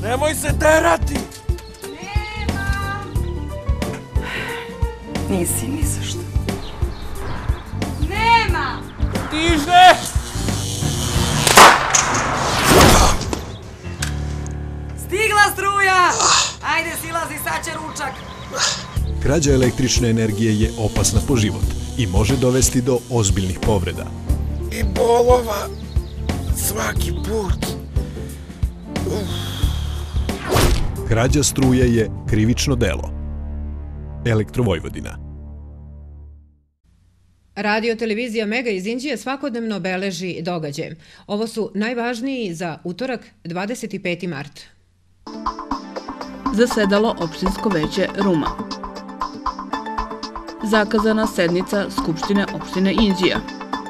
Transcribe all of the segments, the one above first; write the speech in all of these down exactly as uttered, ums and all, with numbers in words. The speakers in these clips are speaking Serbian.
Nemoj se terati! Nema! Nisi ni za što. Nema! Stiže! Stigla struja! Ajde, silazi, sad će ručak. Krađa električne energije je opasna po život i može dovesti do ozbiljnih povreda. I bolova svaki put. Uf. Krađa struje je krivično delo. Elektrovojvodina. Radio televizija Mega iz Inđije svakodnevno beleži događaje. Ovo su najvažniji za utorak, dvadeset peti mart. Zasedalo opštinsko veće Ruma. Zakazana sednica Skupštine opštine Inđija.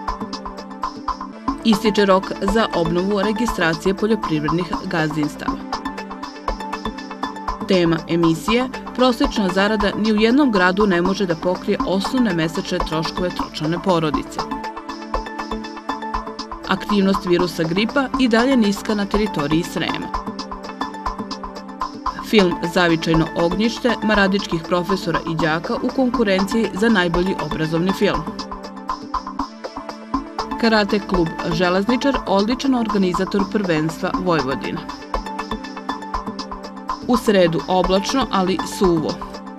Ističe rok za obnovu registracije poljoprivrednih gazdinstava. Tema emisije: prosečna zarada ni u jednom gradu ne može da pokrije osnovne mesečne troškove tročlane porodice. Aktivnost virusa gripa i dalje niska na teritoriji Srema. Film Zavičajno ognjište maradičkih profesora i đaka u konkurenciji za najbolji obrazovni film. Karate klub Železničar odličan organizator prvenstva Vojvodina. U sredu oblačno, ali suvo.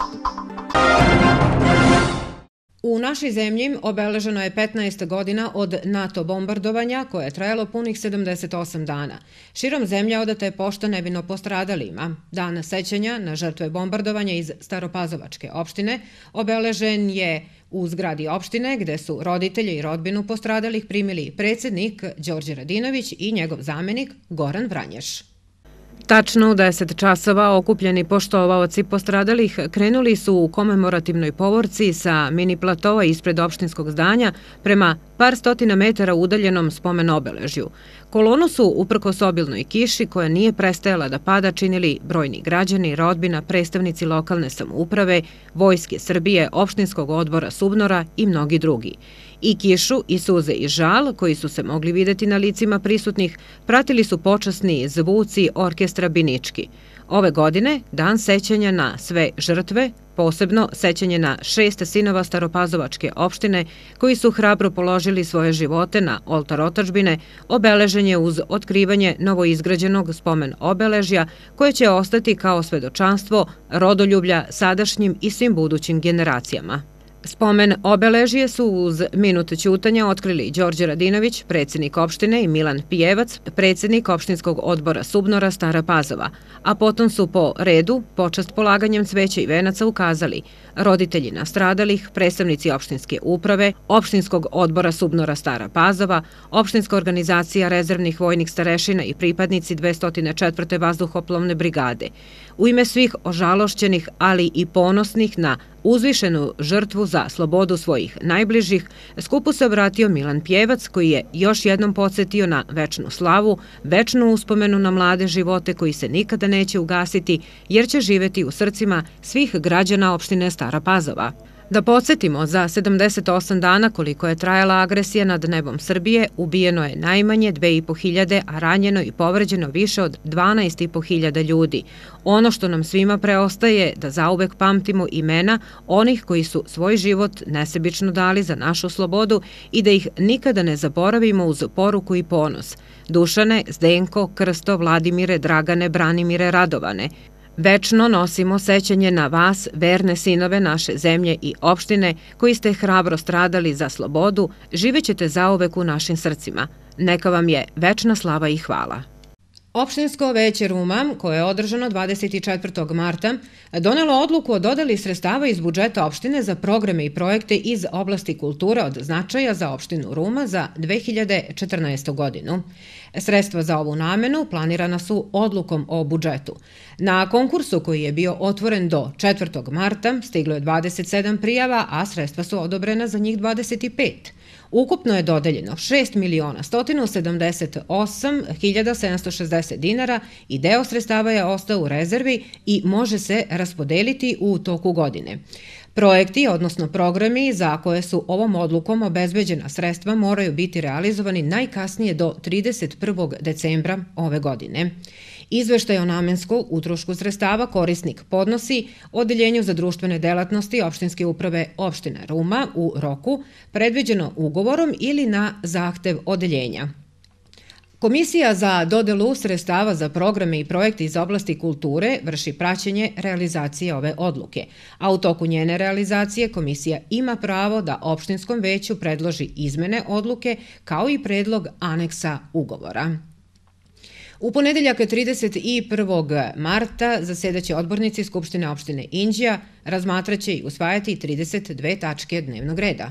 U našoj zemlji obeleženo je petnaest godina od NATO bombardovanja koje je trajalo punih sedamdeset osam dana. Širom zemlje odata je pošta nevino postradalima. Dan sećanja na žrtve bombardovanja iz Staropazovačke opštine obeležen je u zgradi opštine gde su roditelje i rodbinu postradalih primili predsjednik Đorđe Radinović i njegov zamenik Goran Vranješ. Tačno u deset časova okupljeni poštovaoci postradalih krenuli su u komemorativnoj povorci sa mini platoa ispred opštinskog zdanja prema par stotina metara udaljenom spomen obeležju. Kolonu su, uprkos obilnoj kiši koja nije prestajala da pada, činili brojni građani, rodbina, predstavnici lokalne samouprave, Vojske Srbije, opštinskog odbora Subnora i mnogi drugi. I kišu, i suze i žal, koji su se mogli videti na licima prisutnih, pratili su počasni zvuci orkestra Binički. Ove godine, dan sećanja na sve žrtve, posebno sećanje na šest sinova Staropazovačke opštine koji su hrabro položili svoje živote na oltar otadžbine, obeležen je uz otkrivanje novoizgrađenog spomen obeležja koje će ostati kao svedočanstvo rodoljublja sadašnjim i svim budućim generacijama. Spomen obeležje su uz minut ćutanja otkrili Đorđe Radinović, predsjednik opštine, i Milan Pijevac, predsjednik opštinskog odbora Subnora Stara Pazova, a potom su po redu, počast polaganjem cveća i venaca, ukazali roditelji nastradalih, predstavnici opštinske uprave, opštinskog odbora Subnora Stara Pazova, opštinska organizacija rezervnih vojnih starešina i pripadnici dvesta četvrte vazduhoplovne brigade. U ime svih ožalošćenih, ali i ponosnih na uzvišenu žrtvu za slobodu svojih najbližih, skupu se obratio Milan Pijevac, koji je još jednom podsjetio na večnu slavu, večnu uspomenu na mlade živote koji se nikada neće ugasiti, jer će živeti u srcima svih građana opštine Stara Pazova. Da podsjetimo, za sedamdeset osam dana koliko je trajala agresija nad nebom Srbije, ubijeno je najmanje dve i po hiljade, a ranjeno i povređeno više od dvanaest i po hiljada ljudi. Ono što nam svima preostaje da zauvek pamtimo imena onih koji su svoj život nesebično dali za našu slobodu i da ih nikada ne zaboravimo uz poruku i ponos. Dušane, Zdenko, Krsto, Vladimire, Dragane, Branimire, Radovane. Večno nosimo sećanje na vas, verne sinove naše zemlje i opštine, koji ste hrabro stradali za slobodu, živećete zauvek u našim srcima. Neka vam je večna slava i hvala. Opštinsko veće Ruma, koje je održano dvadeset četvrtog marta, donelo odluku o dodeli sredstava iz budžeta opštine za programe i projekte iz oblasti kulture od značaja za opštinu Ruma za dve hiljade četrnaestu. godinu. Sredstva za ovu namenu planirana su odlukom o budžetu. Na konkursu koji je bio otvoren do četvrtog marta stiglo je dvadeset sedam prijava, a sredstva su odobrena za njih dvadeset pet. Ukupno je dodeljeno šest miliona sto sedamdeset osam hiljada sedamsto šezdeset dinara i deo sredstava je ostao u rezervi i može se raspodeliti u toku godine. Projekti, odnosno programi za koje su ovom odlukom obezbeđena sredstva moraju biti realizovani najkasnije do trideset prvog decembra ove godine. Izveštaj o namensku utrošku sredstava korisnik podnosi Odeljenju za društvene delatnosti opštinske uprave opštine Ruma u roku predviđeno ugovorom ili na zahtev odeljenja. Komisija za dodelu sredstava za programe i projekte iz oblasti kulture vrši praćenje realizacije ove odluke, a u toku njene realizacije komisija ima pravo da opštinskom veću predloži izmene odluke kao i predlog aneksa ugovora. U ponedeljak trideset prvog marta zasedaće odbornici Skupštine opštine Inđija, razmatraće i usvajati trideset dve tačke dnevnog reda.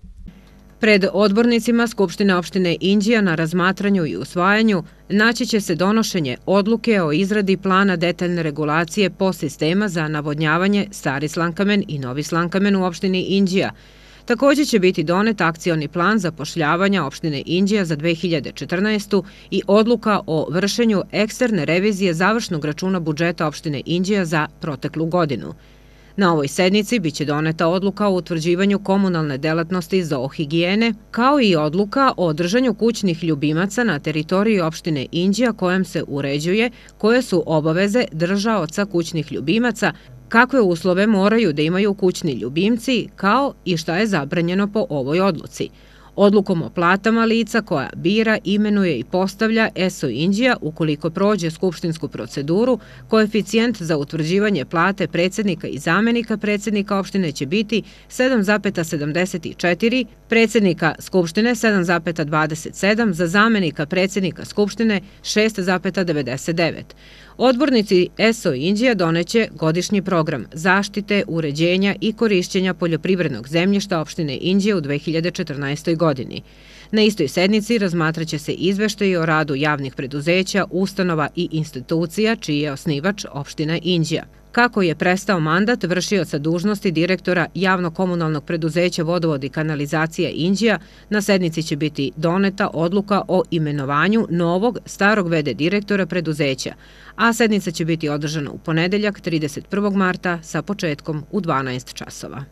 Pred odbornicima Skupštine opštine Inđija na razmatranju i usvajanju naći će se donošenje odluke o izradi plana detaljne regulacije podsistema za navodnjavanje Stari Slankamen i Novi Slankamen u opštini Inđija. Također će biti donet akcioni plan zapošljavanja opštine Inđija za dve hiljade četrnaestu. i odluka o vršenju eksterne revizije završnog računa budžeta opštine Inđija za proteklu godinu. Na ovoj sednici biće doneta odluka o utvrđivanju komunalne delatnosti zoohigijene, kao i odluka o održanju kućnih ljubimaca na teritoriji opštine Inđija kojom se uređuje koje su obaveze držaoca kućnih ljubimaca, kakve uslove moraju da imaju kućni ljubimci, kao i šta je zabranjeno po ovoj odluci. Odlukom o platama lica koja bira, imenuje i postavlja S O Inđija, ukoliko prođe skupštinsku proceduru, koeficijent za utvrđivanje plate predsjednika i zamenika predsjednika opštine će biti sedam zarez sedamdeset četiri, predsjednika skupštine sedam zarez dvadeset sedam, za zamenika predsjednika skupštine šest zarez devedeset devet. Odbornici S O Inđija doneće godišnji program zaštite, uređenja i korišćenja poljoprivrednog zemljišta opštine Inđija u dve hiljade četrnaestoj. godini. Na istoj sednici razmatraće se izveštaji o radu javnih preduzeća, ustanova i institucija čiji je osnivač opština Inđija. Kako je prestao mandat vršioca dužnosti direktora javno-komunalnog preduzeća Vodovod i kanalizacija Inđija, na sednici će biti doneta odluka o imenovanju novog starog v d direktora preduzeća, a sednica će biti održana u ponedeljak trideset prvog marta sa početkom u dvanaest časova.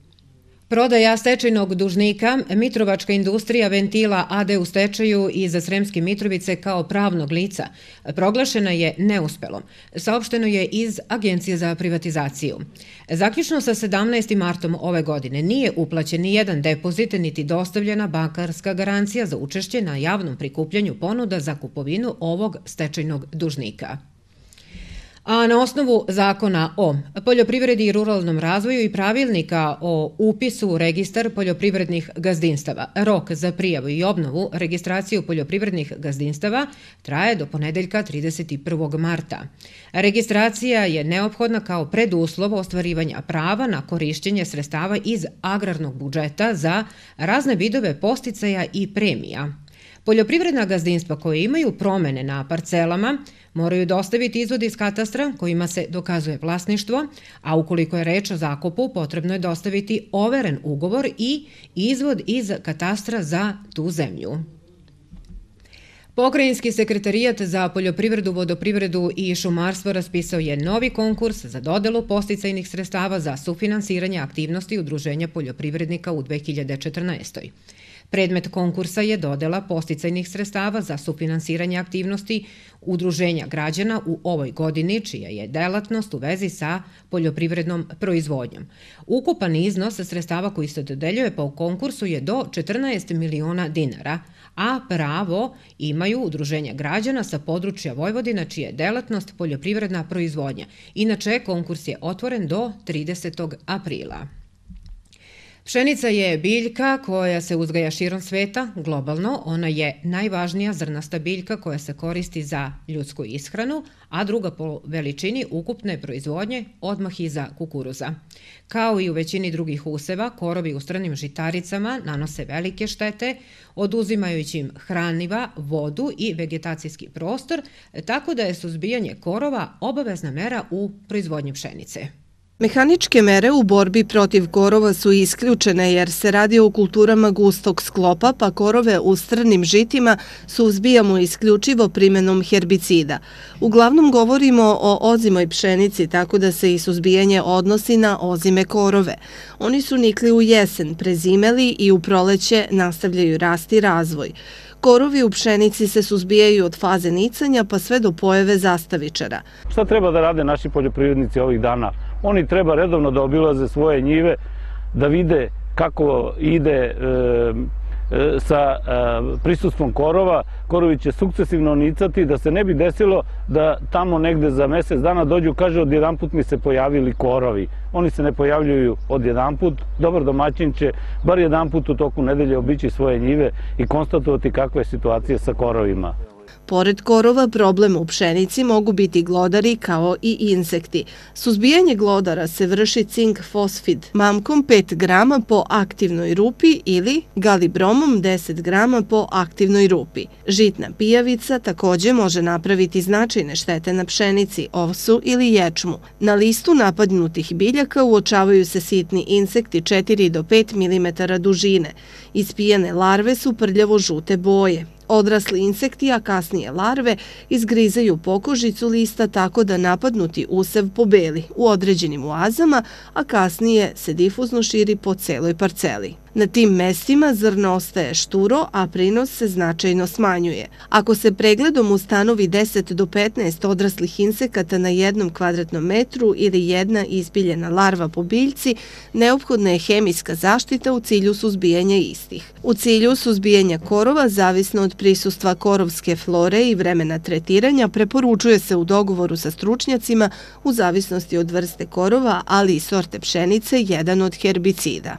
Prodaja stečajnog dužnika Mitrovačka industrija ventila A D u stečaju iza Sremske Mitrovice kao pravnog lica proglašena je neuspelom, saopšteno je iz Agencije za privatizaciju. Zaključno sa sedamnaestim martom ove godine nije uplaćen ni jedan depozit niti dostavljena bankarska garancija za učešće na javnom prikupljanju ponuda za kupovinu ovog stečajnog dužnika. A na osnovu zakona o poljoprivredi i ruralnom razvoju i pravilnika o upisu u registar poljoprivrednih gazdinstava, rok za prijavu i obnovu registraciju poljoprivrednih gazdinstava traje do ponedeljka trideset prvog marta. Registracija je neophodna kao preduslov ostvarivanja prava na korišćenje sredstava iz agrarnog budžeta za razne vidove posticaja i premija. Poljoprivredna gazdinstva koje imaju promene na parcelama moraju dostaviti izvod iz katastra kojima se dokazuje vlasništvo, a ukoliko je reč o zakupu, potrebno je dostaviti overen ugovor i izvod iz katastra za tu zemlju. Pokrajinski sekretarijat za poljoprivredu, vodoprivredu i šumarstvo raspisao je novi konkurs za dodelu posticajnih sredstava za sufinansiranje aktivnosti Udruženja poljoprivrednika u dve hiljade četrnaestoj. Predmet konkursa je dodela posticajnih sredstava za sufinansiranje aktivnosti Udruženja građana u ovoj godini, čija je delatnost u vezi sa poljoprivrednom proizvodnjom. Ukupan iznos sredstava koji se dodeljuje po konkursu je do četrnaest miliona dinara, a pravo imaju Udruženja građana sa područja Vojvodina, čija je delatnost poljoprivredna proizvodnja. Inače, konkurs je otvoren do tridesetog aprila. Pšenica je biljka koja se uzgaja širom sveta, globalno. Ona je najvažnija zrnasta biljka koja se koristi za ljudsku ishranu, a druga po veličini ukupne proizvodnje odmah iza kukuruza. Kao i u većini drugih useva, korovi u stranim žitaricama nanose velike štete, oduzimajući im hraniva, vodu i vegetacijski prostor, tako da je suzbijanje korova obavezna mera u proizvodnji pšenice. Mehaničke mere u borbi protiv korova su isključene jer se radi o kulturama gustog sklopa, pa korove u strnim žitima suzbijamo isključivo primenom herbicida. Uglavnom govorimo o ozimoj pšenici, tako da se i suzbijanje odnosi na ozime korove. Oni su nikli u jesen, prezimeli i u proleće nastavljaju rasti razvoj. Korovi u pšenici se suzbijaju od faze nicanja pa sve do pojave zastavičara. Šta treba da rade naši poljoprivrednici ovih dana? Oni treba redovno da obilaze svoje njive, da vide kako ide e, e, sa e, prisustvom korova. Korovi će sukcesivno nicati, da se ne bi desilo da tamo negde za mesec dana dođu, kaže, odjedanput mi se pojavili korovi. Oni se ne pojavljuju odjedanput. Dobar domaćin će bar jedanput u toku nedelje obići svoje njive i konstatovati kakva je situacija sa korovima. Pored korova, problem u pšenici mogu biti glodari kao i insekti. Suzbijanje glodara se vrši cink fosfid mamkom pet grama po aktivnoj rupi ili galibromom deset grama po aktivnoj rupi. Žitna pijavica također može napraviti značajne štete na pšenici, ovsu ili ječmu. Na listu napadnutih biljaka uočavaju se sitni insekti četiri do pet milimetara dužine. Ispijane larve su prljavo žute boje. Odrasli insekti, a kasnije larve, izgrizaju pokožicu lista tako da napadnuti usev pobeli u određenim oazama, a kasnije se difuzno širi po celoj parceli. Na tim mestima zrno ostaje šturo, a prinos se značajno smanjuje. Ako se pregledom ustanovi deset do petnaest odraslih insekata na jednom kvadratnom metru ili jedna izbiljena larva po biljci, neophodna je hemijska zaštita u cilju suzbijanja istih. U cilju suzbijanja korova, zavisno od prisustva korovske flore i vremena tretiranja, preporučuje se u dogovoru sa stručnjacima u zavisnosti od vrste korova, ali i sorte pšenice, jedan od herbicida.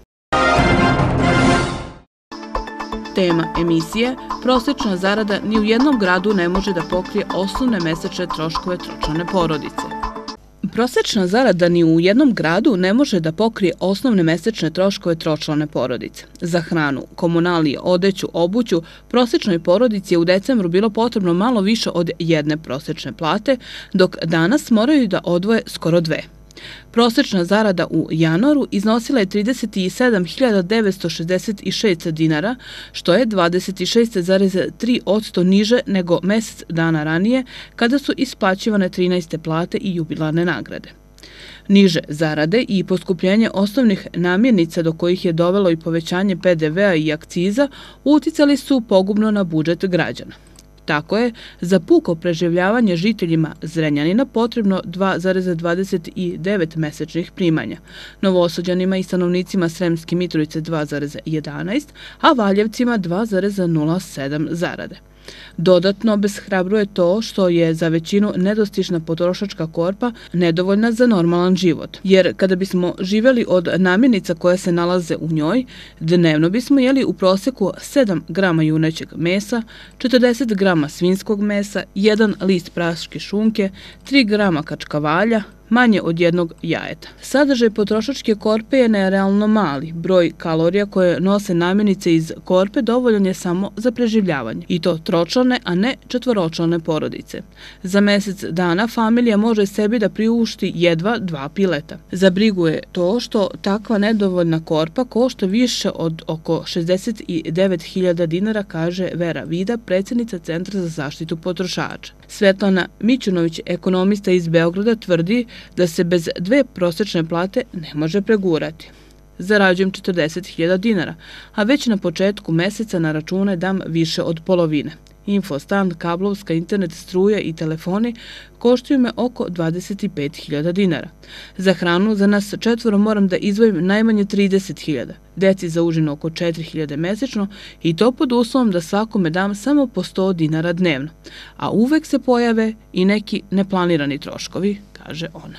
Tema emisije prosječna zarada ni u jednom gradu ne može da pokrije osnovne mesečne troškove tročlane porodice. Prosječna zarada ni u jednom gradu ne može da pokrije osnovne mesečne troškove tročlane porodice. Za hranu, komunalije, odeću, obuću, prosječnoj porodici je u decembru bilo potrebno malo više od jedne prosječne plate, dok danas moraju da odvoje skoro dve. Prosječna zarada u januaru iznosila je trideset sedam hiljada devetsto šezdeset šest dinara, što je dvadeset šest zarez tri posto niže nego mesec dana ranije, kada su isplaćivane trinaeste plate i jubilarne nagrade. Niže zarade i poskupljenje osnovnih namirnica, do kojih je dovelo i povećanje pe de vea i akciza, uticali su pogubno na budžet građana. Tako je za puko preživljavanje žiteljima Zrenjanina potrebno dva zarez dvadeset devet mesečnih primanja, Novosađanima i stanovnicima Sremske Mitrovice dva zarez jedanaest, a Valjevcima dva zarez nula sedam zarade. Dodatno obeshrabruje to što je za većinu nedostižna potrošačka korpa nedovoljna za normalan život, jer kada bismo živjeli od namirnica koje se nalaze u njoj, dnevno bismo jeli u proseku sedam grama junećeg mesa, četrdeset grama svinjskog mesa, jedan list praške šunke, tri grama kačkavalja, manje od jednog jajeta. Sadržaj potrošačke korpe je nerealno mali. Broj kalorija koje nose namirnice iz korpe dovoljan je samo za preživljavanje. I to tročlane, a ne četvoročlane porodice. Za mesec dana familija može sebi da priušti jedva dva pileta. Za brigu je to što takva nedovoljna korpa košta više od oko šezdeset devet hiljada dinara, kaže Vera Vida, predsjednica Centra za zaštitu potrošača. Svetlana Mićunović, ekonomista iz Beograda, tvrdi da se bez dve prosječne plate ne može pregurati. Zarađujem četrdeset hiljada dinara, a već na početku meseca na račune dam više od polovine. Infostan, kablovska, internet, struja i telefoni koštaju me oko dvadeset pet hiljada dinara. Za hranu za nas četvoro moram da izdvojim najmanje trideset hiljada, deci za užinu oko četiri hiljade mesečno i to pod uslovom da svakome dam samo po sto dinara dnevno. A uvek se pojave i neki neplanirani troškovi, kaže ona.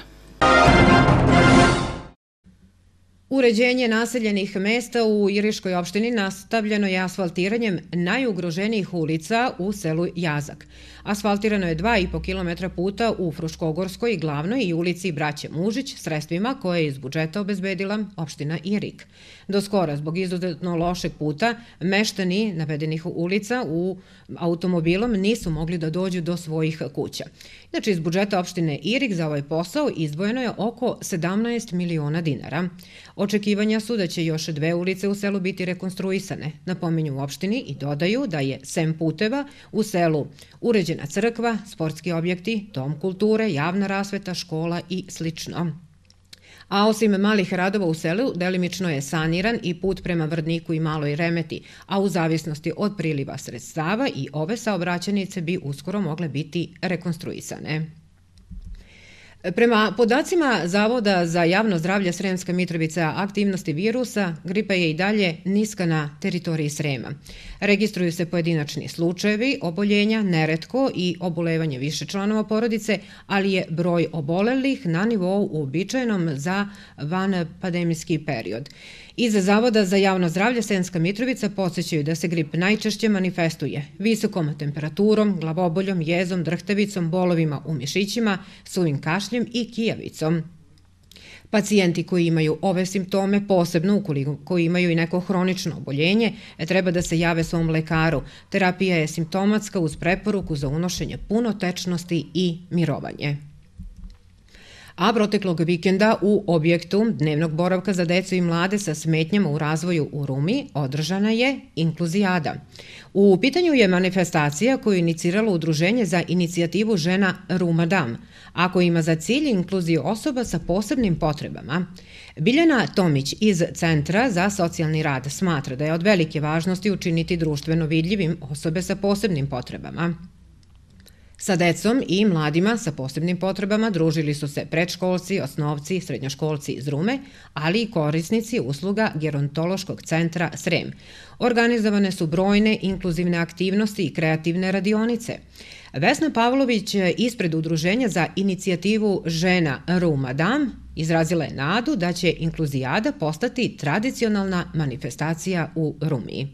Uređenje naseljenih mesta u Iriškoj opštini nastavljeno je asfaltiranjem najugroženijih ulica u selu Jazak. Asfaltirano je dva i po kilometra puta u Fruškogorskoj glavnoj i ulici Braće Mužić sredstvima koje je iz budžeta obezbedila opština Irig. Do skora, zbog izuzetno lošeg puta, meštani navedenih ulica u automobilom nisu mogli da dođu do svojih kuća. Znači, iz budžeta opštine Irig za ovaj posao izdvojeno je oko sedamnaest miliona dinara. Očekivanja su da će još dve ulice u selu biti rekonstruisane, napominju u opštini i dodaju da je sem puteva u selu uređena crkva, sportski objekti, dom kulture, javna rasveta, škola i slično. A osim malih radova u selu, delimično je saniran i put prema Vrdniku i Maloj Remeti, a u zavisnosti od priliva sredstava i ove saobraćajnice bi uskoro mogle biti rekonstruisane. Prema podacima Zavoda za javno zdravlje Sremska Mitrovica, aktivnosti virusa, gripa je i dalje niska na teritoriji Srema. Registruju se pojedinačni slučajevi oboljenja, neretko i obolevanje više članova porodice, ali je broj obolelih na nivou uobičajenom za vanpandemijski period. Iz Zavoda za javno zdravlje Sremska Mitrovica podsjećaju da se grip najčešće manifestuje visokom temperaturom, glavoboljom, jezom, drhtavicom, bolovima u mišićima, suvim kašljem i kijavicom. Pacijenti koji imaju ove simptome, posebno ukoliko imaju i neko hronično oboljenje, treba da se jave svom lekaru. Terapija je simptomatska uz preporuku za unošenje punotečnosti i mirovanje. A proteklog vikenda u objektu dnevnog boravka za decu i mlade sa smetnjama u razvoju u Rumi održana je inkluzijada. U pitanju je manifestacija koju je iniciralo Udruženje za inicijativu žena Rumadam, a koja ima za cilj inkluziju osoba sa posebnim potrebama. Biljana Tomić iz Centra za socijalni rad smatra da je od velike važnosti učiniti društveno vidljivim osobe sa posebnim potrebama. Sa decom i mladima sa posebnim potrebama družili su se predškolci, osnovci, srednjoškolci iz Rume, ali i korisnici usluga Gerontološkog centra Srem. Organizovane su brojne inkluzivne aktivnosti i kreativne radionice. Vesna Pavlović ispred Udruženja za inicijativu žena Rumadam izrazila je nadu da će inkluzijada postati tradicionalna manifestacija u Rumi.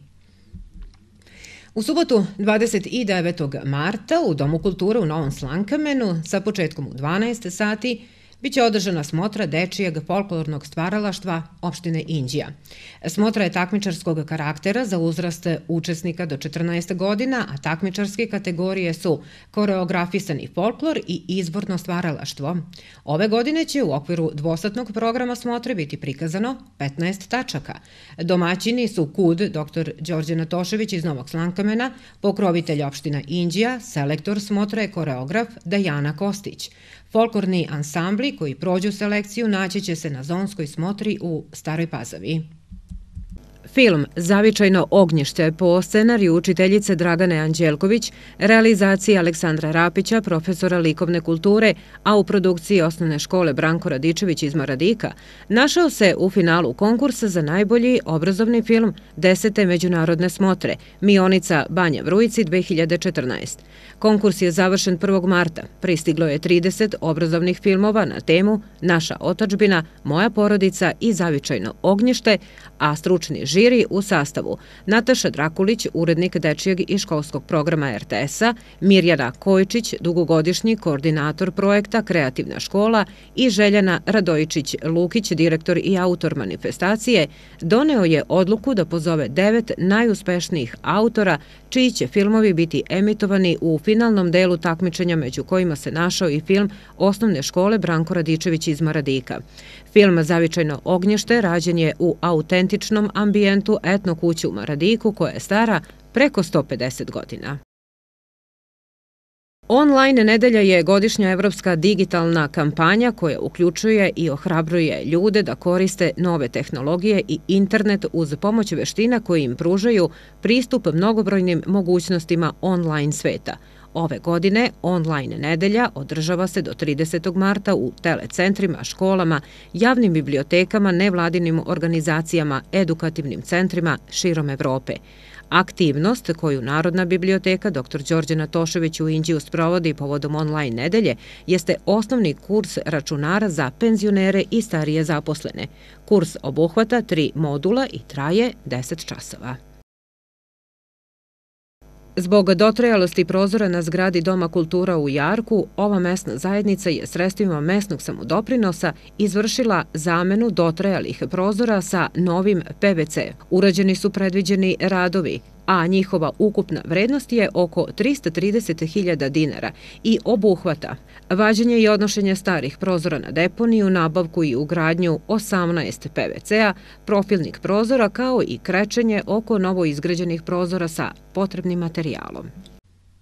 U subotu dvadeset devetog marta u Domu kulture u Novom Slankamenu sa početkom u dvanaest sati biće održana smotra dečijeg folklornog stvaralaštva opštine Inđija. Smotra je takmičarskog karaktera za uzrast učesnika do četrnaest godina, a takmičarske kategorije su koreografisani folklor i izvorno stvaralaštvo. Ove godine će u okviru dvosatnog programa smotre biti prikazano petnaest tačaka. Domaćini su K U D doktor Đorđe Natošević iz Novog Slankamena, pokrovitelj opština Inđija, selektor smotre je koreograf Dajana Kostić. Folklorni ansambli koji prođu selekciju naći će se na zonskoj smotri u Staroj Pazovi. Film Zavičajno ognjište po scenariju učiteljice Dragane Anđelković, realizacija Aleksandra Rapića, profesora likovne kulture, a u produkciji osnovne škole Branko Radičević iz Maradika, našao se u finalu konkursa za najbolji obrazovni film desete međunarodne smotre Mionica Banja Vrujci dve hiljade četrnaeste. Konkurs je završen prvog marta. Pristiglo je trideset obrazovnih filmova na temu Naša otadžbina, Moja porodica i Zavičajno ognjište, a stručni žiri u sastavu Nataša Drakulić, urednik dečijeg i školskog programa R T S-a, Mirjana Kojčić, dugogodišnji koordinator projekta Kreativna škola i Željana Radojičić-Lukić, direktor i autor manifestacije, doneo je odluku da pozove devet najuspešnijih autora čiji će filmovi biti emitovani u finalnom delu takmičenja, među kojima se našao i film osnovne škole Branko Radičević iz Maradika. Film Zavičajno ognjište rađen je u autentičnom ambijentu etno kuće u Maradiku koja je stara preko sto pedeset godina. Online nedelja je godišnja evropska digitalna kampanja koja uključuje i ohrabruje ljude da koriste nove tehnologije i internet uz pomoć veština koje im pružaju pristup mnogobrojnim mogućnostima online sveta. Ove godine online nedelja održava se do tridesetog marta u telecentrima, školama, javnim bibliotekama, nevladinim organizacijama, edukativnim centrima širom Evrope. Aktivnost koju Narodna biblioteka doktor Đorđe Natošević u Inđiju sprovodi povodom online nedelje jeste osnovni kurs računara za penzionere i starije zaposlene. Kurs obuhvata tri modula i traje deset časova. Zbog dotrajalosti prozora na zgradi Doma kultura u Jarku, ova mesna zajednica je sredstvima mesnog samodoprinosa izvršila zamenu dotrajalih prozora sa novim P V C. Urađeni su predviđeni radovi, a njihova ukupna vrednost je oko trista trideset hiljada dinara i obuhvata vađenje i odnošenje starih prozora na deponiju, nabavku i ugradnju osamnaest P V C-a, profilnih prozora kao i krečenje oko novoizgrađenih prozora sa potrebnim materijalom.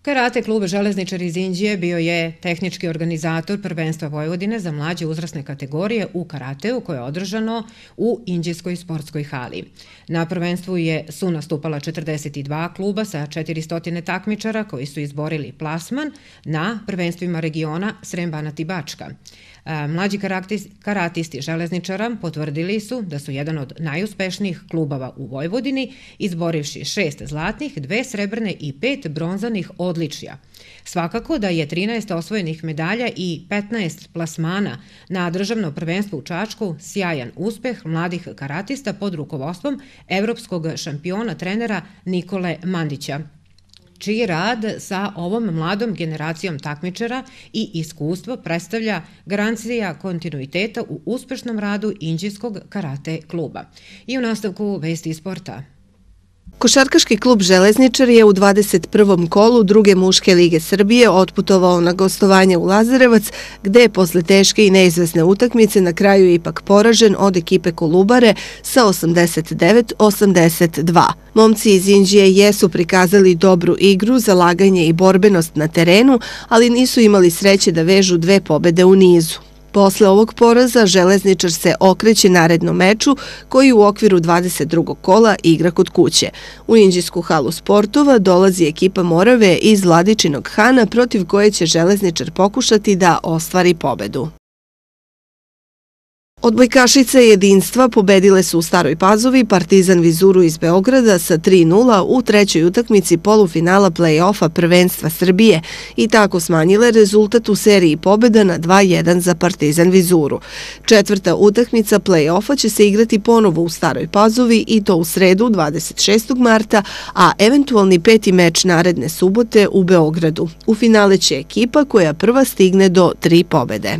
Karate klub Železničar iz Inđije bio je tehnički organizator prvenstva Vojvodine za mlađe uzrasne kategorije u karateu koje je održano u Inđijskoj sportskoj hali. Na prvenstvu je su nastupala četrdeset dva kluba sa četiristo takmičara koji su izborili plasman na prvenstvima regiona Srem, Banat i Bačka. Mlađi karatisti Železničara potvrdili su da su jedan od najuspešnijih klubova u Vojvodini, izborivši šest zlatnih, dve srebrne i pet bronzanih odličja. Svakako da je trinaest osvojenih medalja i petnaest plasmana na državno prvenstvo u Čačku sjajan uspeh mladih karatista pod rukovodstvom evropskog šampiona trenera Nikole Mandića, čiji rad sa ovom mladom generacijom takmičara i iskustvo predstavlja garancija kontinuiteta u uspešnom radu Inđijskog karate kluba. I u nastavku vesti iz sporta. Košarkaški klub Železničar je u dvadeset prvom kolu druge muške lige Srbije otputovao na gostovanje u Lazarevac, gde je posle teške i neizvesne utakmice na kraju ipak poražen od ekipe Kolubare sa osamdeset devet osamdeset dva. Momci iz Inđije jesu prikazali dobru igru, zalaganje i borbenost na terenu, ali nisu imali sreće da vežu dve pobede u nizu. Posle ovog poraza Železničar se okreće narednom meču koji u okviru dvadeset drugog kola igra kod kuće. U Inđijsku halu sportova dolazi ekipa Morave iz Vladičinog Hana protiv koje će Železničar pokušati da ostvari pobedu. Odbojkašice jedinstva pobedile su u Staroj Pazovi Partizan Vizuru iz Beograda sa tri nula u trećoj utakmici polufinala play-offa prvenstva Srbije i tako smanjile rezultat u seriji pobjeda na dva jedan za Partizan Vizuru. Četvrta utakmica play-offa će se igrati ponovo u Staroj Pazovi i to u sredu dvadeset šestog marta, a eventualni peti meč naredne subote u Beogradu. U finale će ekipa koja prva stigne do tri pobjede.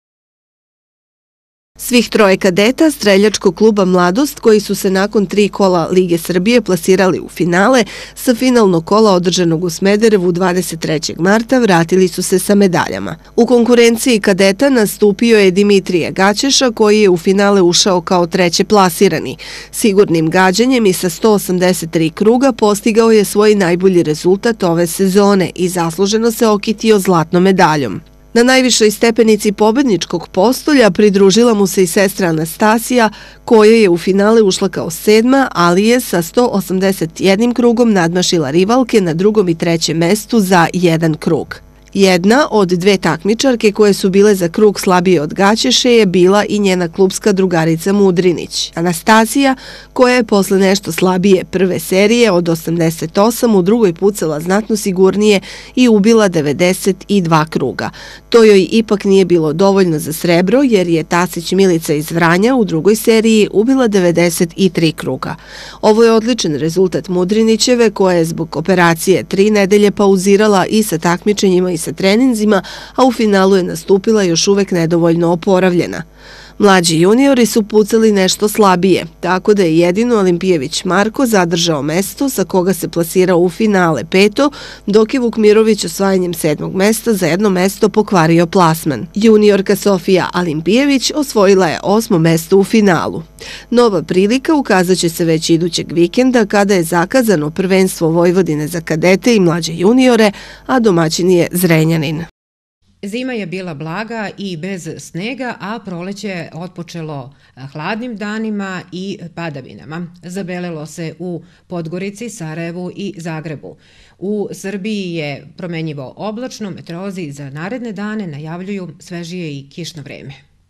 Svih troje kadeta streljačkog kluba Mladost koji su se nakon tri kola Lige Srbije plasirali u finale sa finalnog kola održanog u Smederevu dvadeset trećeg marta vratili su se sa medaljama. U konkurenciji kadeta nastupio je Dimitrije Gaćeša koji je u finale ušao kao treće plasirani. Sigurnim gađanjem i sa sto osamdeset tri kruga postigao je svoj najbolji rezultat ove sezone i zasluženo se okitio zlatnom medaljom. Na najvišoj stepenici pobedničkog postolja pridružila mu se i sestra Anastasija, koja je u finale ušla kao sedma, ali je sa sto osamdeset jednim krugom nadmašila rivalke na drugom i trećem mestu za jedan krug. Jedna od dve takmičarke koje su bile za krug slabije od Gaćeše je bila i njena klubska drugarica Mudrinić. Anastasija, koja je posle nešto slabije prve serije od osamdeset osam u drugoj pucala znatno sigurnije i ubila devedeset dva kruga. To joj ipak nije bilo dovoljno za srebro jer je Tasić Milica iz Vranja u drugoj seriji ubila devedeset tri kruga. Ovo je odličan rezultat Mudrinićeve koja je zbog operacije tri nedelje pauzirala i sa takmičenjima i sa treninzima, a u finalu je nastupila još uvek nedovoljno oporavljena. Mlađi juniori su pucali nešto slabije, tako da je jedino Olimpijević Marko zadržao mesto sa koga se plasirao u finale peto, dok je Vukmirović osvajanjem sedmog mesta za jedno mesto pokvario plasman. Juniorka Sofija Olimpijević osvojila je osmo mesto u finalu. Nova prilika ukazat će se već idućeg vikenda kada je zakazano prvenstvo Vojvodine za kadete i mlađe juniore, a domaćin je Zrenjanin. Zima je bila blaga i bez snega, a proleće je otpočelo hladnim danima i padavinama. Zabelelo se u Podgorici, Sarajevu i Zagrebu. U Srbiji je promenjivo oblačno, meteorolozi za naredne dane najavljuju svežije i kišno vreme.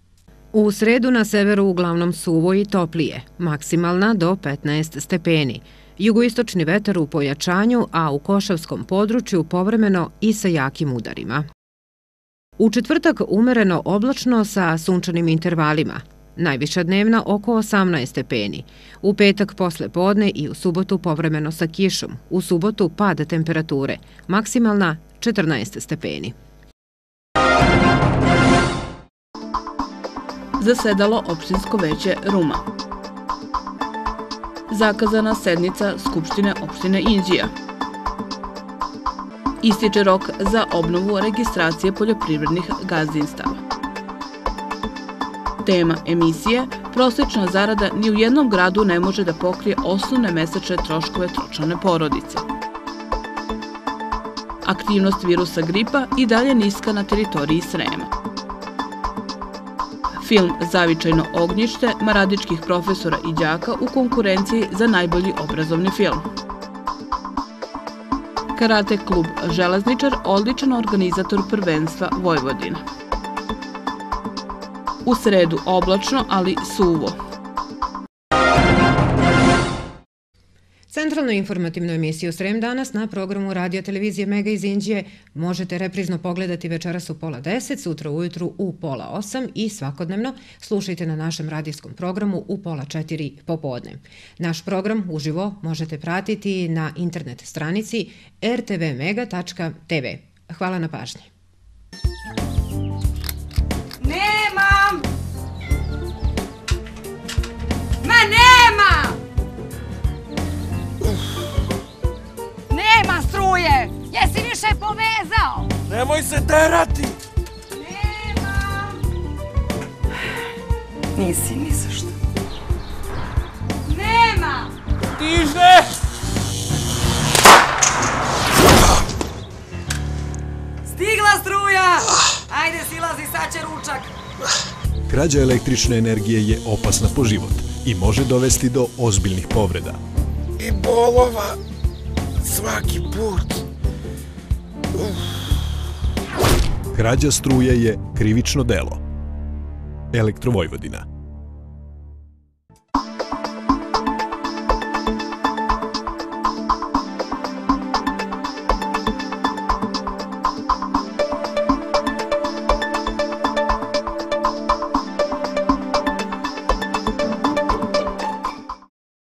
U sredu na severu uglavnom suvo i toplije, maksimalna do petnaest stepeni. Jugoistočni vetar u pojačanju, a u Košavskom području povremeno i sa jakim udarima. U četvrtak umereno oblačno sa sunčanim intervalima. Najviša dnevna oko osamnaest stepeni. U petak posle podne i u subotu povremeno sa kišom. U subotu pad temperature. Maksimalna četrnaest stepeni. Zasedalo opštinsko veće Ruma. Zakazana sednica Skupštine opštine Inđija. Ističe rok za obnovu registracije poljoprivrednih gazdinstava. Tema emisije: prosečna zarada ni u jednom gradu ne može da pokrije osnovne mesečne troškove tročlane porodice. Aktivnost virusa gripa i dalje niska na teritoriji Srema. Film Zavičajno ognjište maradičkih profesora i đaka u konkurenciji za najbolji obrazovni film. Karate klub Železničar odličan organizator prvenstva Vojvodine. U sredu oblačno, ali suvo. Centralnu informativnu emisiju Srem danas na programu radio televizije Mega iz Inđije možete reprizno pogledati večeras u pola deset, sutra ujutru u pola osam i svakodnevno slušajte na našem radijskom programu u pola četiri popodne. Naš program uživo možete pratiti na internet stranici er te ve mega tačka te ve. Hvala na pažnji. Nemam! Ma nema! Nema struje! Jesi više povezao? Nemoj se derati! Nemam! Nisi ni za što. Nema! Stiže! Stigla struja! Ajde, silazi, sad će ručak. Krađa električne energije je opasna po život i može dovesti do ozbiljnih povreda. I bolova svaki put. Uf. Krađa struje je krivično delo. Elektrovojvodina.